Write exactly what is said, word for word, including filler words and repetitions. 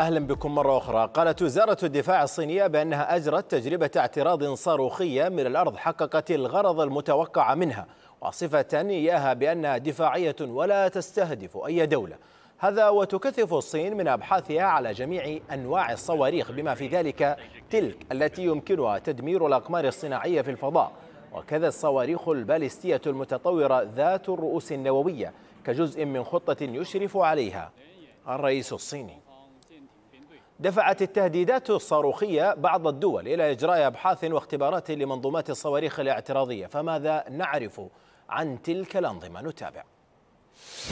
أهلا بكم مرة أخرى. قالت وزارة الدفاع الصينية بأنها أجرت تجربة اعتراض صاروخية من الأرض حققت الغرض المتوقع منها، وصفة إياها بأنها دفاعية ولا تستهدف أي دولة. هذا وتكثف الصين من أبحاثها على جميع أنواع الصواريخ بما في ذلك تلك التي يمكنها تدمير الأقمار الصناعية في الفضاء، وكذا الصواريخ البالستية المتطورة ذات الرؤوس النووية كجزء من خطة يشرف عليها الرئيس الصيني. دفعت التهديدات الصاروخية بعض الدول إلى إجراء أبحاث واختبارات لمنظومات الصواريخ الاعتراضية، فماذا نعرف عن تلك الأنظمة؟ نتابع.